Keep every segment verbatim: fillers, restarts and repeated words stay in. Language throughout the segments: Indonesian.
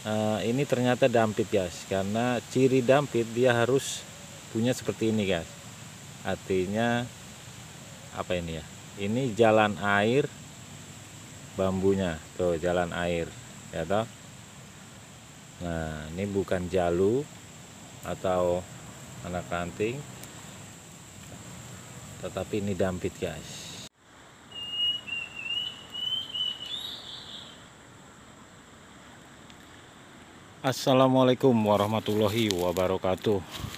uh, ini ternyata dampit guys, karena ciri dampit dia harus punya seperti ini guys. Artinya apa ini ya, ini jalan air bambunya tuh, jalan air ya toh. Nah ini bukan jalu atau anak ranting, tetapi ini dampit guys. Assalamualaikum warahmatullahi wabarakatuh.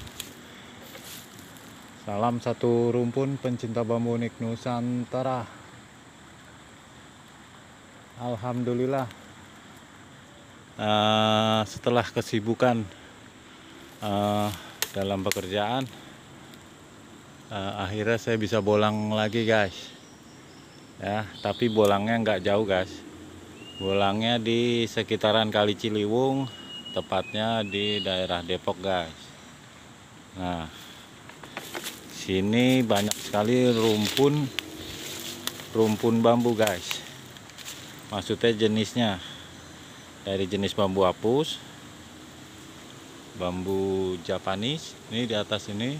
Salam satu rumpun pencinta bambu unik Nusantara. Alhamdulillah, uh, setelah kesibukan uh, dalam pekerjaan, uh, akhirnya saya bisa bolang lagi guys. Ya, tapi bolangnya nggak jauh guys. Bolangnya di sekitaran Kali Ciliwung, tepatnya di daerah Depok guys. Nah, sini banyak sekali rumpun rumpun bambu guys. Maksudnya jenisnya dari jenis bambu apus, bambu Japanese. Ini di atas ini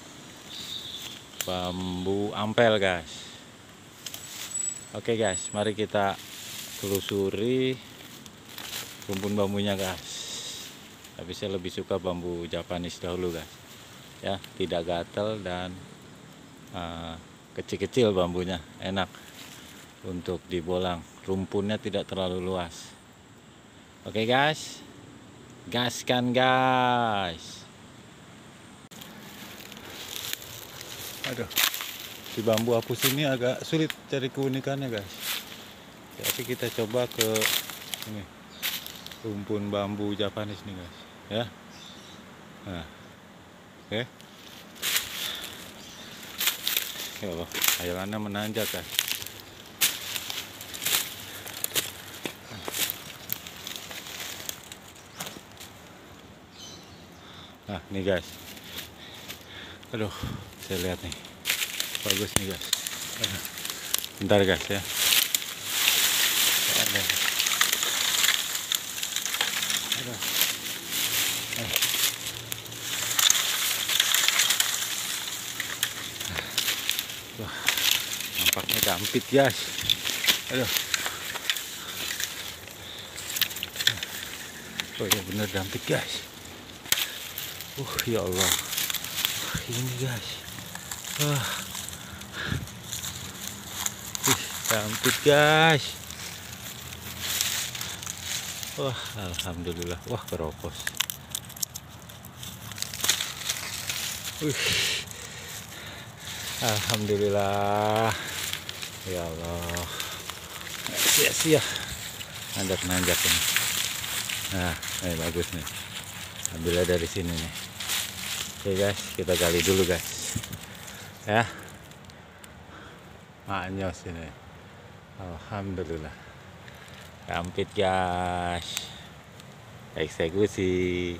bambu ampel guys. Oke guys, mari kita telusuri rumpun bambunya guys. Tapi saya lebih suka bambu Japanese dahulu guys, ya, tidak gatel dan kecil-kecil uh, bambunya, enak untuk dibolang, rumpunnya tidak terlalu luas. Oke guys, gaskan guys. Aduh, di bambu apus ini agak sulit cari keunikannya guys, tapi kita coba ke ini rumpun bambu Japanese nih guys, ya. Nah, oke. Okay. Ya Allah, hayalannya menanjak guys. Nah, nih guys. Aduh, saya lihat nih. Bagus nih guys. Bentar guys ya. Ada. Aduh. Eh. Wah, nampaknya dampit guys. Aduh. Oh ya bener dampit guys. Uh ya Allah. Uh, ini guys. Wah. Ih, dampit guys. Wah, alhamdulillah. Wah, keropos. Wih. Alhamdulillah. Ya Allah. Sia-sia. Nanjak-nanjak ini. Nah, ini bagus nih. Ambilnya dari sini nih. Oke guys, kita gali dulu guys. Ya. Anyos ini. Alhamdulillah. Dampit guys. Eksekusi.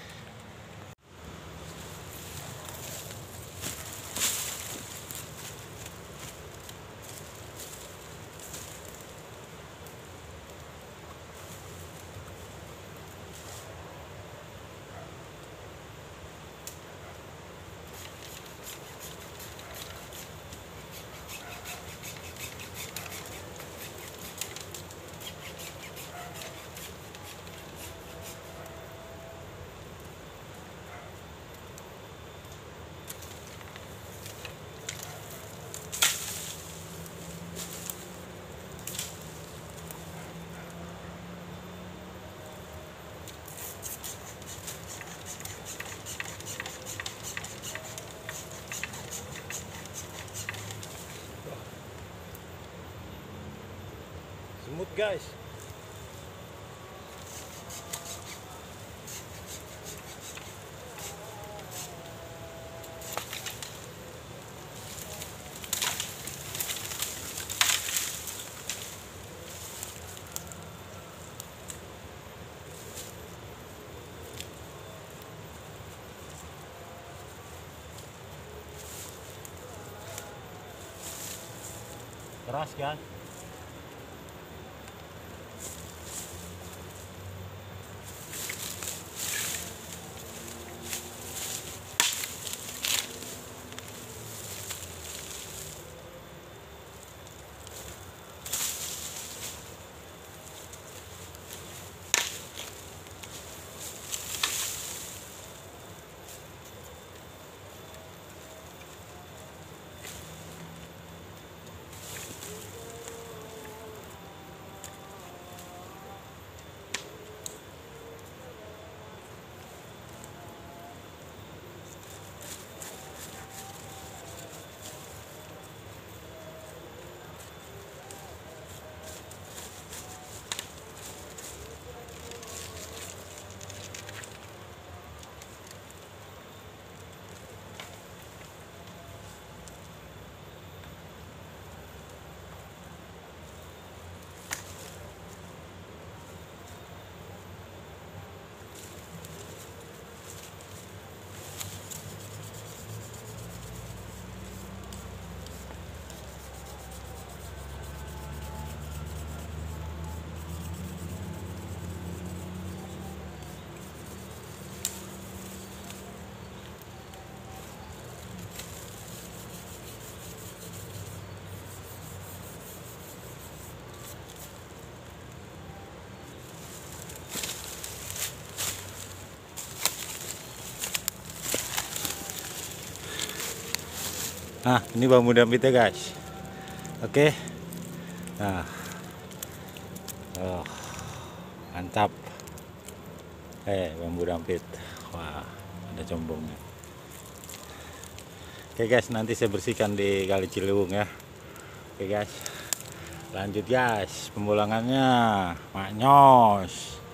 Semut guys. Keras kan? Nah, ini bambu dampitnya guys. Oke. Nah, oh, mantap. Eh, bambu dampit. Wah, ada combongnya. Oke guys, nanti saya bersihkan di Kali Ciliwung ya. Oke guys, lanjut guys pembulangannya. Maknyos.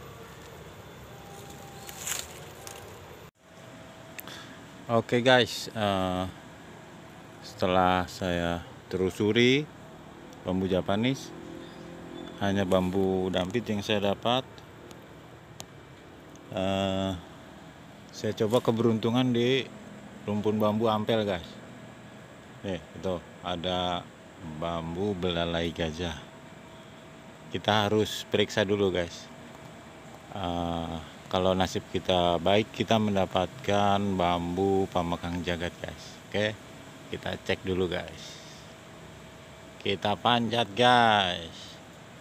Oke guys, uh, setelah saya telusuri bambu Japanese, hanya bambu dampit yang saya dapat. Uh, saya coba keberuntungan di rumpun bambu ampel guys. Eh, itu ada bambu belalai gajah. Kita harus periksa dulu guys. Uh, kalau nasib kita baik, kita mendapatkan bambu pamekang jagat guys. Oke, kita cek dulu guys. Kita panjat guys.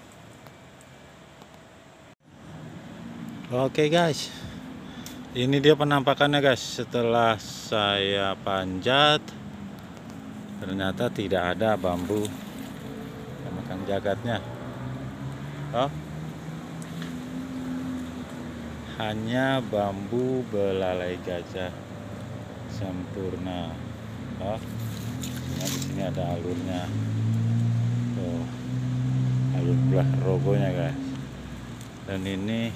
Oke guys, ini dia penampakannya guys. Setelah saya panjat, ternyata tidak ada bambu pamekang jagatnya. Oh, hanya bambu belalai gajah sempurna. Oh, nah, di sini ada alurnya. Tuh, alur belah rogonya guys. Dan ini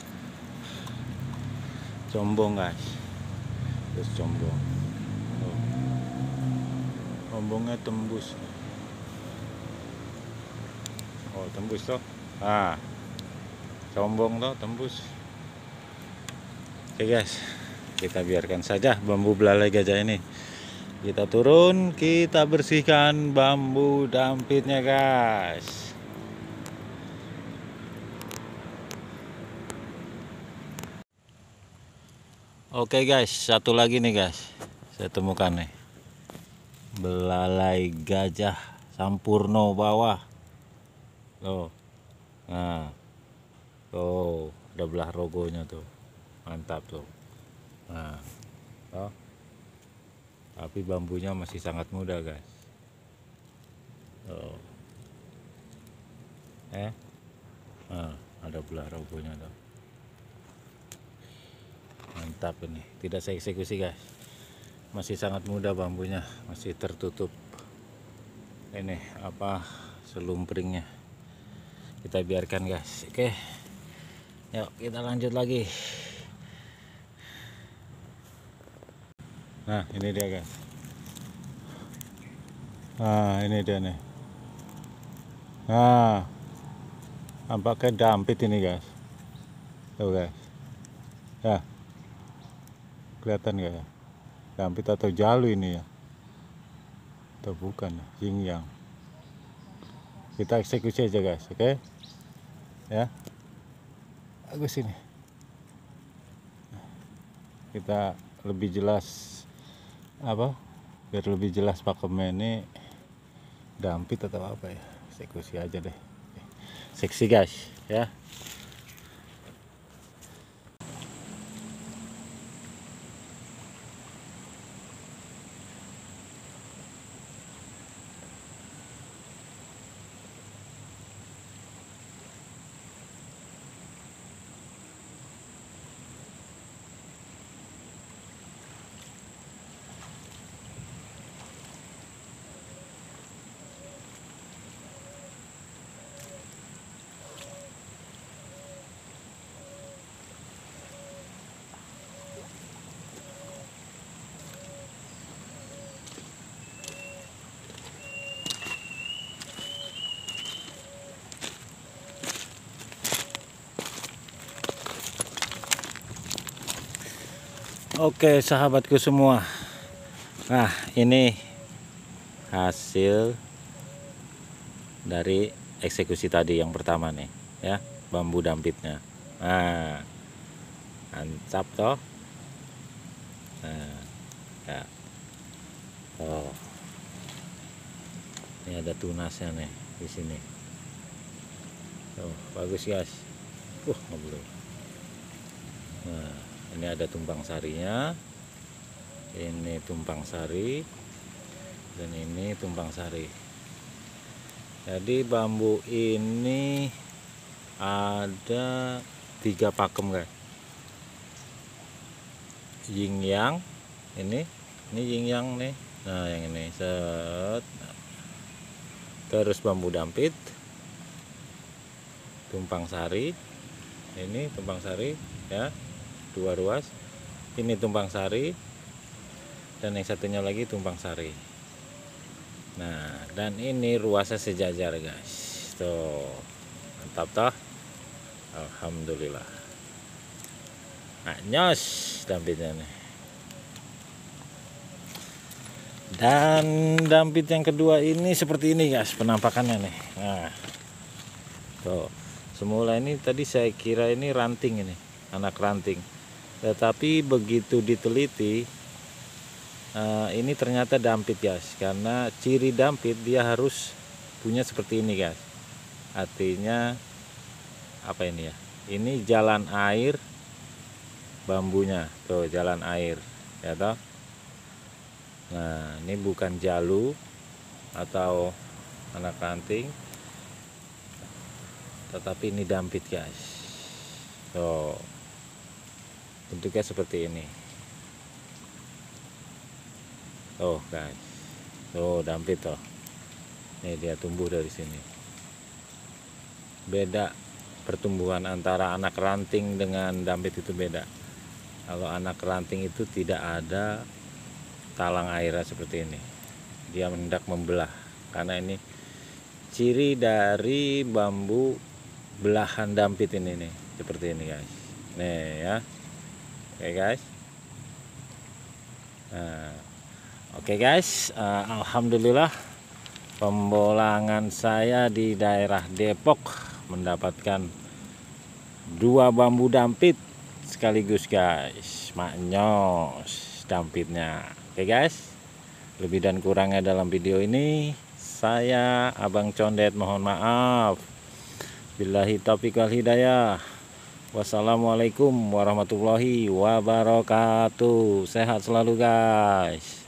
combong guys. Terus combong. Oh, combongnya tembus. Oh, tembus toh. Ah, combong toh tembus. Oke guys, kita biarkan saja bambu belalai gajah ini. Kita turun, kita bersihkan bambu dampitnya guys. Oke guys, satu lagi nih guys, saya temukan nih belalai gajah sampurno bawah. Tuh, nah, tuh ada belah rogonya tuh. Mantap tuh. Nah, oh, tapi bambunya masih sangat muda guys. Oh, eh, nah, ada belah rogonya tuh. Mantap ini. Tidak saya eksekusi guys. Masih sangat muda bambunya, masih tertutup. Ini apa selumpringnya. Kita biarkan guys. Oke. Yuk kita lanjut lagi. Nah, ini dia guys. Nah, ini dia nih. Nah, nampaknya dampit ini guys. Tuh guys. Ya, kelihatan gak ya? Dampit atau jalu ini ya? Atau bukan? Yin yang. Kita eksekusi aja guys, oke? Ya, bagus ini. Kita lebih jelas. Apa biar lebih jelas pakemnya ini dampit atau apa ya, eksekusi aja deh. Seksi guys ya. Oke sahabatku semua, nah ini hasil dari eksekusi tadi yang pertama nih ya, bambu dampitnya. Nah, mantap toh. Nah, ya. Oh, ini ada tunasnya nih di sini. Oh, bagus guys. Uh, nggak boleh. Nah, ini ada tumpang sarinya. Ini tumpang sari. dan ini tumpang sari. Jadi bambu ini ada tiga pakem guys, yin yang ini ini yin yang nih. Nah yang ini set, terus bambu dampit, tumpang sari, ini tumpang sari ya, dua ruas, ini tumpang sari, dan yang satunya lagi tumpang sari. Nah dan ini ruasnya sejajar guys, tuh mantap toh, alhamdulillah. Nah nyos dampitnya nih. Dan dampit yang kedua ini seperti ini guys penampakannya nih. Nah tuh, semula ini tadi saya kira ini ranting, ini anak ranting, tetapi begitu diteliti Uh, ini ternyata dampit guys, karena ciri dampit dia harus punya seperti ini guys. Artinya apa ini ya, ini jalan air bambunya tuh, jalan air ya toh. Nah ini bukan jalu atau anak ranting, tetapi ini dampit guys. Tuh bentuknya seperti ini. Oh guys, tuh dampit toh. Nih dia tumbuh dari sini. Beda pertumbuhan antara anak ranting dengan dampit itu beda. Kalau anak ranting itu tidak ada talang airnya seperti ini. Dia hendak membelah, karena ini ciri dari bambu belahan dampit ini nih, seperti ini guys. Nih ya. Oke guys. Nah, oke guys, uh, alhamdulillah pembolangan saya di daerah Depok mendapatkan dua bambu dampit sekaligus guys, maknyos dampitnya. Oke guys, lebih dan kurangnya dalam video ini saya Abang Condet mohon maaf. Billahi taufiq wal hidayah. Wassalamualaikum warahmatullahi wabarakatuh. Sehat selalu guys.